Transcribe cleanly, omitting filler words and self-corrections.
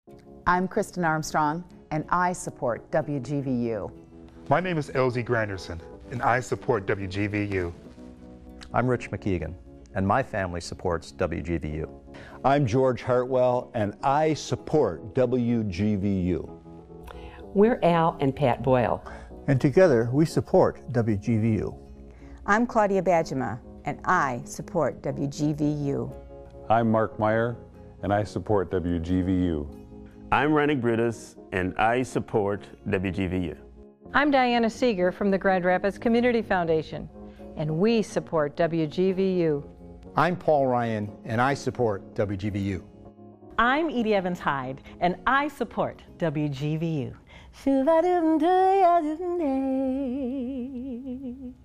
I'm Kristen Armstrong, and I support WGVU. My name is LZ Granderson, and I support WGVU. I'm Rich McKeegan, and my family supports WGVU. I'm George Hartwell, and I support WGVU. We're Al and Pat Boyle. And together we support WGVU. I'm Claudia Badgema, and I support WGVU. I'm Mark Meyer, and I support WGVU. I'm Rennick Brutus, and I support WGVU. I'm Diana Seeger from the Grand Rapids Community Foundation, and we support WGVU. I'm Paul Ryan, and I support WGVU. I'm Edie Evans Hyde, and I support WGVU.